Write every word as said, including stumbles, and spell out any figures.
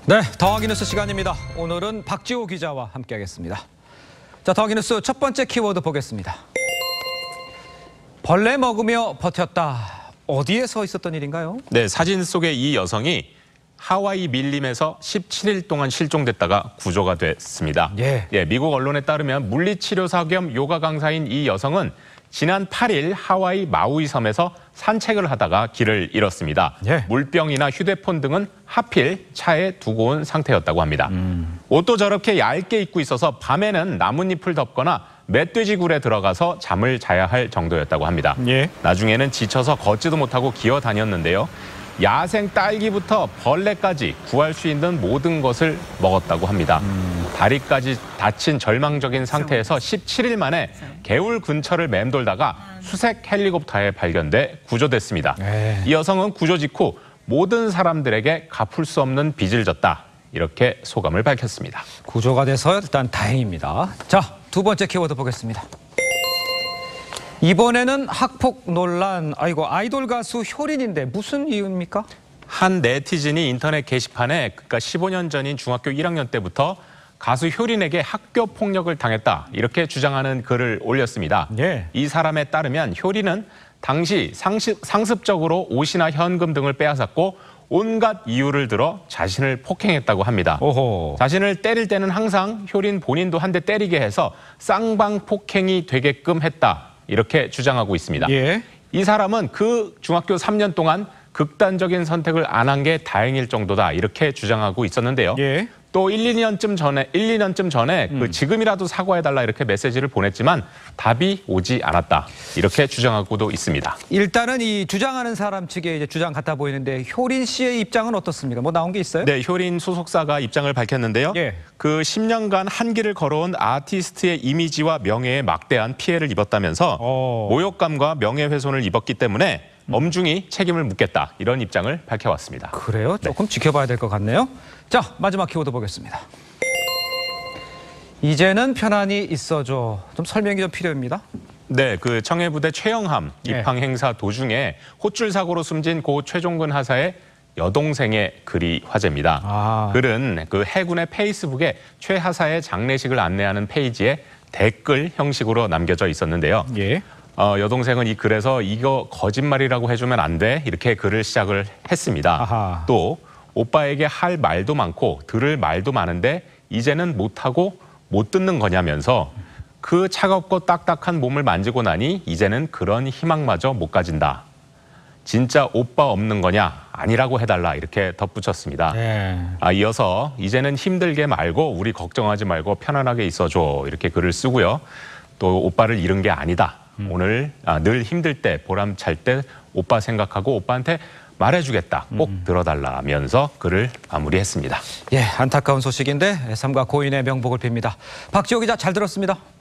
네, 더하기 뉴스 시간입니다. 오늘은 박지호 기자와 함께하겠습니다. 자, 더하기 뉴스 첫 번째 키워드 보겠습니다. 벌레 먹으며 버텼다. 어디에 서 있었던 일인가요? 네, 사진 속의 이 여성이 하와이 밀림에서 십칠 일 동안 실종됐다가 구조가 됐습니다. 예. 예, 미국 언론에 따르면 물리치료사 겸 요가 강사인 이 여성은 지난 팔 일 하와이 마우이 섬에서 산책을 하다가 길을 잃었습니다. 예. 물병이나 휴대폰 등은 하필 차에 두고 온 상태였다고 합니다. 음. 옷도 저렇게 얇게 입고 있어서 밤에는 나뭇잎을 덮거나 멧돼지 굴에 들어가서 잠을 자야 할 정도였다고 합니다. 예. 나중에는 지쳐서 걷지도 못하고 기어 다녔는데요. 야생 딸기부터 벌레까지 구할 수 있는 모든 것을 먹었다고 합니다. 음. 다리까지 다친 절망적인 상태에서 십칠 일 만에 개울 근처를 맴돌다가 수색 헬리콥터에 발견돼 구조됐습니다. 에이. 이 여성은 구조 직후 모든 사람들에게 갚을 수 없는 빚을 졌다. 이렇게 소감을 밝혔습니다. 구조가 돼서 일단 다행입니다. 자, 두 번째 키워드 보겠습니다. 이번에는 학폭 논란. 아이고, 아이돌 가수 효린인데 무슨 이유입니까? 한 네티즌이 인터넷 게시판에 그러니까 십오 년 전인 중학교 일 학년 때부터 가수 효린에게 학교 폭력을 당했다 이렇게 주장하는 글을 올렸습니다. 예. 이 사람에 따르면 효린은 당시 상습, 상습적으로 옷이나 현금 등을 빼앗았고 온갖 이유를 들어 자신을 폭행했다고 합니다. 오호. 자신을 때릴 때는 항상 효린 본인도 한 대 때리게 해서 쌍방 폭행이 되게끔 했다. 이렇게 주장하고 있습니다. 예. 이 사람은 그 중학교 삼 년 동안 극단적인 선택을 안 한 게 다행일 정도다 이렇게 주장하고 있었는데요. 예. 또 일, 이 년쯤 전에 일, 이 년쯤 전에 음. 그 지금이라도 사과해달라 이렇게 메시지를 보냈지만 답이 오지 않았다 이렇게 주장하고도 있습니다. 일단은 이 주장하는 사람 측의 이제 주장 같아 보이는데 효린 씨의 입장은 어떻습니까? 뭐 나온 게 있어요? 네, 효린 소속사가 입장을 밝혔는데요. 예. 그 십 년간 한 길을 걸어온 아티스트의 이미지와 명예에 막대한 피해를 입었다면서 오. 모욕감과 명예훼손을 입었기 때문에 엄중히 책임을 묻겠다 이런 입장을 밝혀왔습니다. 그래요? 조금 네. 지켜봐야 될 것 같네요. 자, 마지막 키워드 보겠습니다. 이제는 편안히 있어줘. 좀 설명이 좀 필요합니다. 네, 그 청해부대 최영함 입항 행사 도중에 호출 사고로 숨진 고 최종근 하사의 여동생의 글이 화제입니다. 아. 글은 그 해군의 페이스북에 최 하사의 장례식을 안내하는 페이지에 댓글 형식으로 남겨져 있었는데요. 예. 어, 여동생은 이 글에서 이거 거짓말이라고 해주면 안 돼 이렇게 글을 시작을 했습니다. 아하. 또 오빠에게 할 말도 많고 들을 말도 많은데 이제는 못하고 못 듣는 거냐면서 그 차갑고 딱딱한 몸을 만지고 나니 이제는 그런 희망마저 못 가진다. 진짜 오빠 없는 거냐? 아니라고 해달라 이렇게 덧붙였습니다. 네. 아, 이어서 이제는 힘들게 말고 우리 걱정하지 말고 편안하게 있어줘 이렇게 글을 쓰고요. 또 오빠를 잃은 게 아니다. 음. 오늘 아, 늘 힘들 때 보람찰 때 오빠 생각하고 오빠한테 말해주겠다. 꼭 음. 들어달라면서 글을 마무리했습니다. 예, 안타까운 소식인데 삼가 고인의 명복을 빕니다. 박지호 기자 잘 들었습니다.